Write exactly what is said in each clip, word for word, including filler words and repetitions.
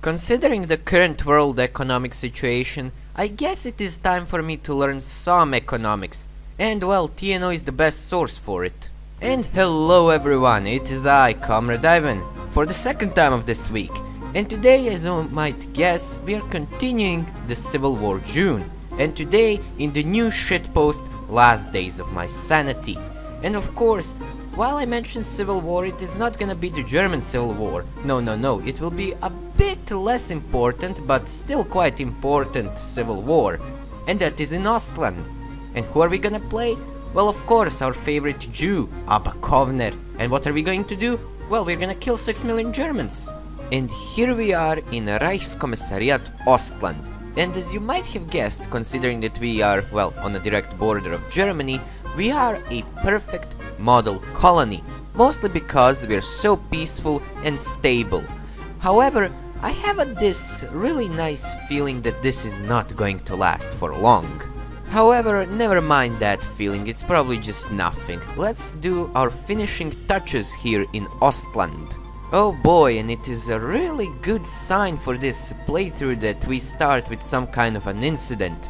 Considering the current world economic situation, I guess it is time for me to learn some economics, and well, T N O is the best source for it. And hello everyone, it is I, Comrade Ivan, for the second time of this week, and today, as you might guess, we are continuing the Civil War June, and today in the new shitpost Last Days of My Sanity. And of course, while I mentioned Civil War, it is not gonna be the German Civil War. No, no, no, it will be a bit less important, but still quite important Civil War. And that is in Ostland. And who are we gonna play? Well, of course, our favorite Jew, Abba Kovner. And what are we going to do? Well, we're gonna kill six million Germans. And here we are in Reichskommissariat Ostland. And as you might have guessed, considering that we are, well, on a direct border of Germany, we are a perfect model colony, mostly because we're so peaceful and stable. However, I have a, this really nice feeling that this is not going to last for long. However, never mind that feeling, it's probably just nothing. Let's do our finishing touches here in Ostland. Oh boy, and it is a really good sign for this playthrough that we start with some kind of an incident.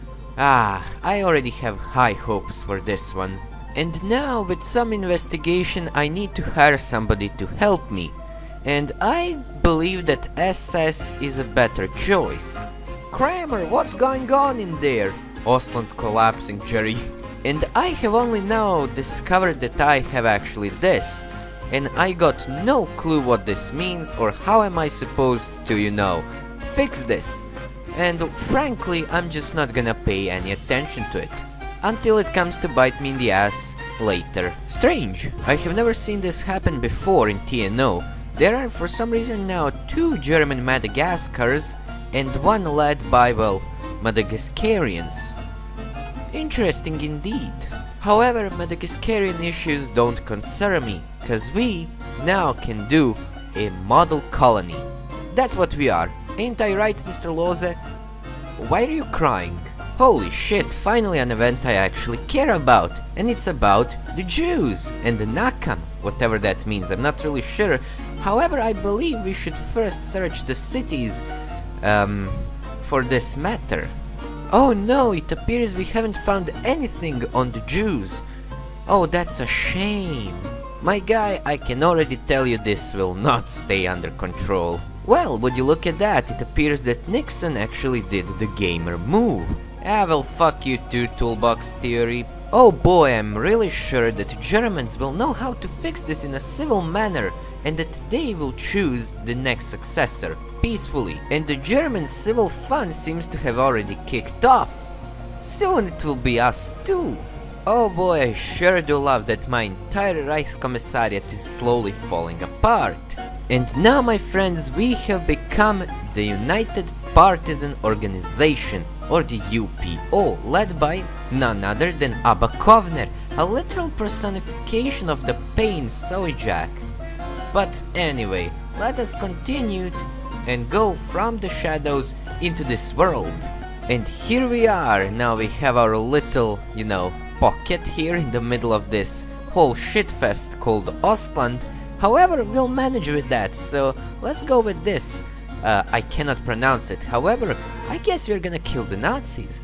Ah, I already have high hopes for this one. And now, with some investigation, I need to hire somebody to help me. And I believe that S S is a better choice. Kramer, what's going on in there? Ostland's collapsing, Jerry. And I have only now discovered that I have actually this. And I got no clue what this means or how am I supposed to, you know, fix this. And frankly, I'm just not gonna pay any attention to it. Until it comes to bite me in the ass later. Strange, I have never seen this happen before in T N O. There are for some reason now two German Madagascars and one led by, well, Madagascarians. Interesting indeed. However, Madagascarian issues don't concern me, cause we now can do a model colony. That's what we are. Ain't I right, Mister Loze? Why are you crying? Holy shit, finally an event I actually care about, and it's about the Jews and the Nakam, whatever that means, I'm not really sure. However, I believe we should first search the cities, um, for this matter. Oh no, it appears we haven't found anything on the Jews. Oh, that's a shame. My guy, I can already tell you this will not stay under control. Well, would you look at that, it appears that Nixon actually did the gamer move. Ah, well, fuck you too, Toolbox Theory. Oh boy, I'm really sure that Germans will know how to fix this in a civil manner, and that they will choose the next successor, peacefully. And the German civil fun seems to have already kicked off. Soon it will be us too. Oh boy, I sure do love that my entire Reichskommissariat is slowly falling apart. And now, my friends, we have become the United Partisan Organization, or the U P O, led by none other than Abba Kovner, a literal personification of the pain Sojak. But anyway, let us continue and go from the shadows into this world. And here we are, now we have our little, you know, pocket here in the middle of this whole shitfest called Ostland. However, we'll manage with that, so let's go with this. Uh, I cannot pronounce it, however, I guess we're gonna kill the Nazis.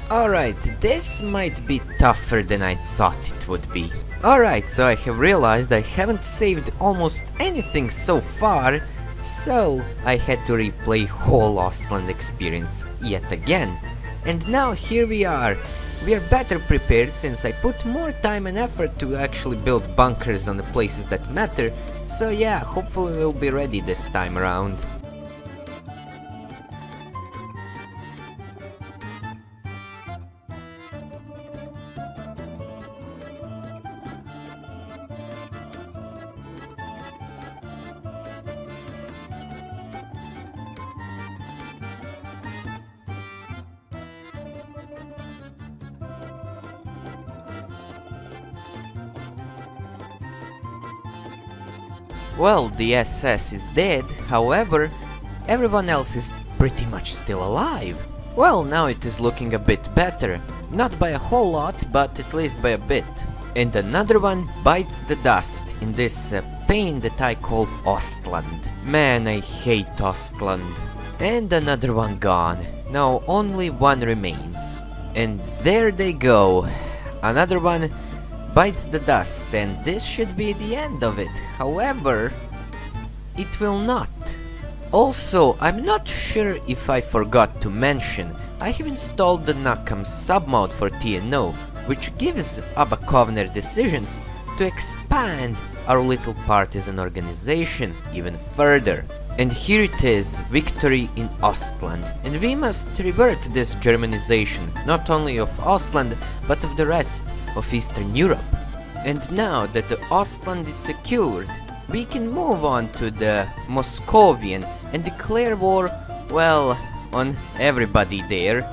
Alright, this might be tougher than I thought it would be. Alright, so I have realized I haven't saved almost anything so far, so I had to replay whole Ostland experience yet again. And now here we are. We are better prepared since I put more time and effort to actually build bunkers on the places that matter, so yeah, hopefully we'll be ready this time around. Well, the S S is dead, however, everyone else is pretty much still alive. Well, now it is looking a bit better. Not by a whole lot, but at least by a bit. And another one bites the dust in this uh, pain that I call Ostland. Man, I hate Ostland. And another one gone. Now only one remains. And there they go. Another one bites the dust, and this should be the end of it. However, it will not. Also, I'm not sure if I forgot to mention, I have installed the Nakam submod for T N O, which gives Abakovner decisions to expand our little partisan organization even further. And here it is, victory in Ostland, and we must revert this Germanization, not only of Ostland, but of the rest of Eastern Europe. And now that the Ostland is secured, we can move on to the Moscovian and declare war, well, on everybody there.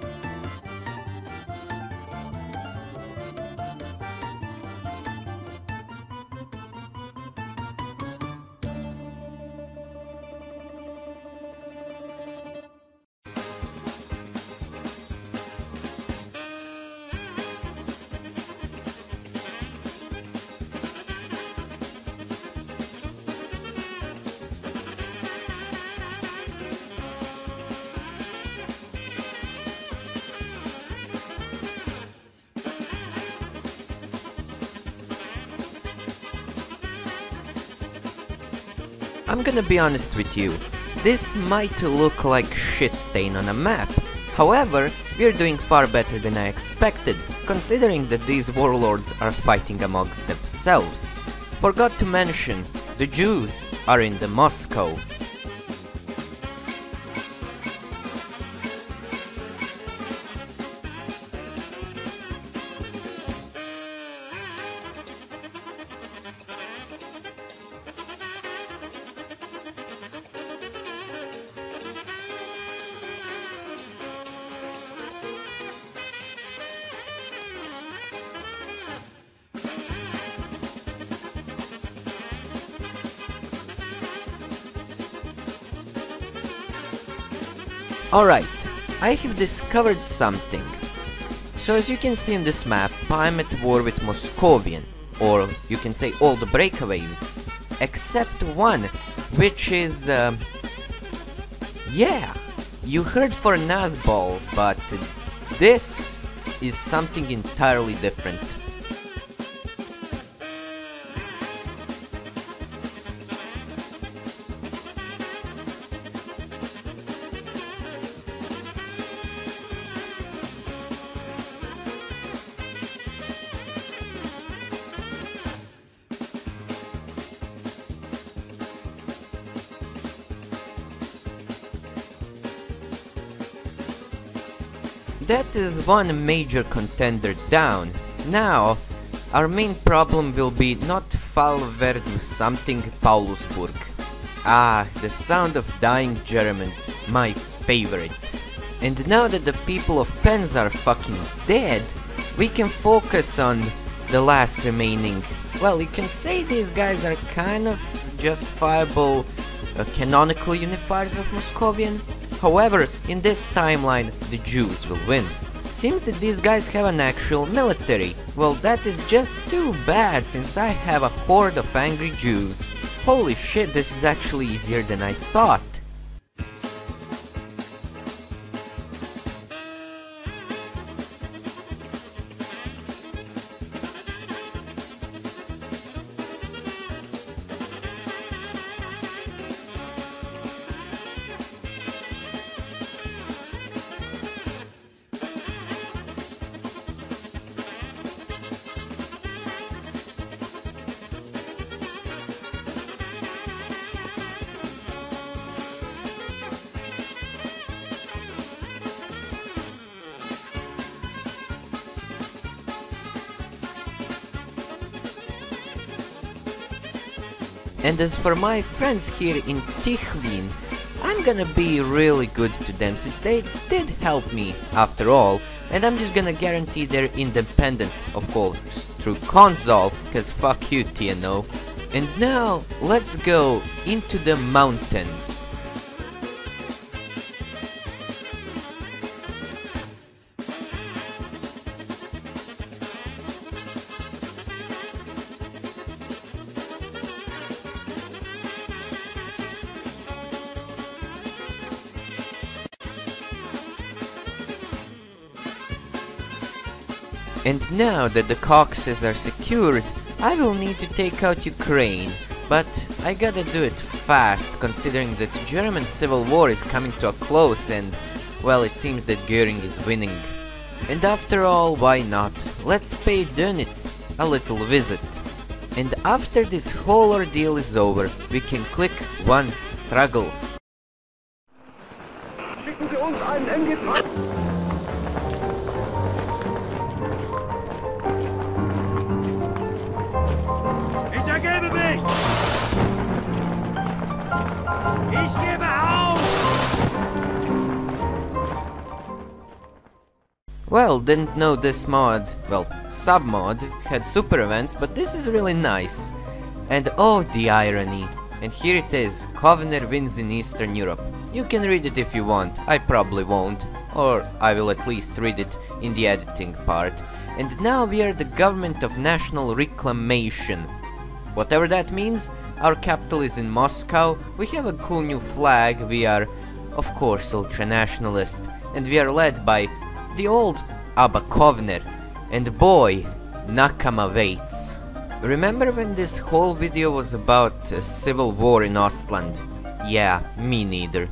I'm gonna be honest with you, this might look like shit stain on a map. However, we're doing far better than I expected, considering that these warlords are fighting amongst themselves. Forgot to mention, the Jews are in the Moscow. Alright, I have discovered something. So as you can see on this map, I'm at war with Moscovian, or you can say all the breakaways, except one, which is, uh, yeah, you heard for Nazballs, but this is something entirely different. That is one major contender down. Now, our main problem will be not Falverdu something Paulusburg. Ah, the sound of dying Germans, my favorite. And now that the people of Penza are fucking dead, we can focus on the last remaining. Well, you can say these guys are kind of justifiable uh, canonical unifiers of Moscovian. However, in this timeline, the Jews will win. Seems that these guys have an actual military. Well, that is just too bad, since I have a horde of angry Jews. Holy shit, this is actually easier than I thought. And as for my friends here in Tikhvin, I'm gonna be really good to them since they did help me after all, and I'm just gonna guarantee their independence, of course, through console, cause fuck you T N O. And now, let's go into the mountains. And now that the Caucasus are secured, I will need to take out Ukraine, but I gotta do it fast, considering that German civil war is coming to a close and, well, it seems that Göring is winning. And after all, why not? Let's pay Dönitz a little visit. And after this whole ordeal is over, we can click one struggle. Ich ergebe mich! Ich gebe auf! Well, didn't know this mod, well, sub-mod, had super events, but this is really nice. And oh, the irony. And here it is, Kovner wins in Eastern Europe. You can read it if you want, I probably won't, or I will at least read it in the editing part. And now we are the government of national reclamation. Whatever that means, our capital is in Moscow, we have a cool new flag, we are, of course, ultra-nationalist, and we are led by the old Abba Kovner, and boy, Nakama waits. Remember when this whole video was about a civil war in Ostland? Yeah, me neither.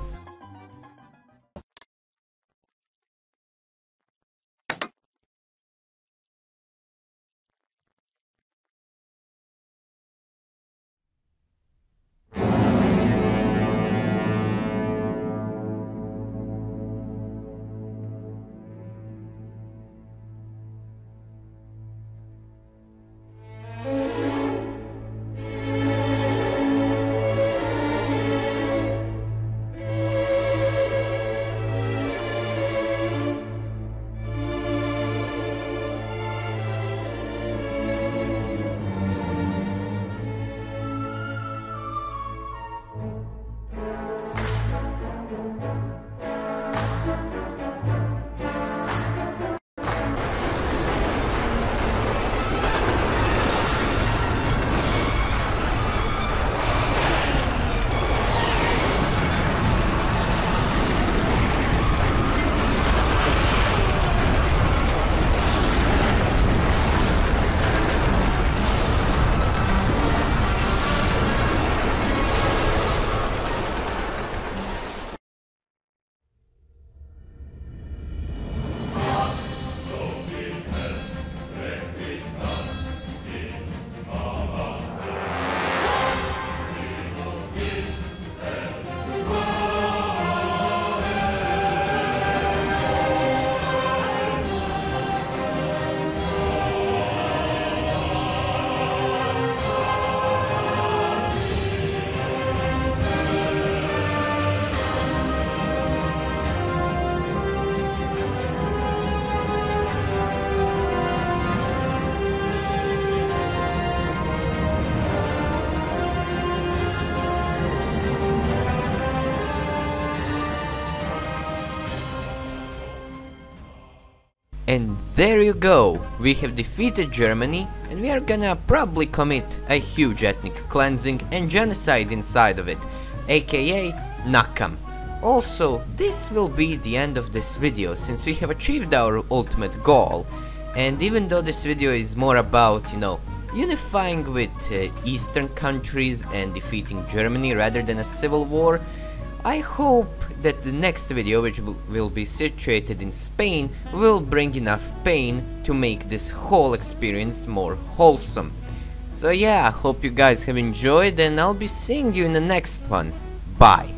And there you go, we have defeated Germany, and we are gonna probably commit a huge ethnic cleansing and genocide inside of it, aka Nakam. Also, this will be the end of this video, since we have achieved our ultimate goal, and even though this video is more about, you know, unifying with uh, Eastern countries and defeating Germany rather than a civil war, I hope that the next video, which will be situated in Spain, will bring enough pain to make this whole experience more wholesome. So yeah, hope you guys have enjoyed, and I'll be seeing you in the next one. Bye!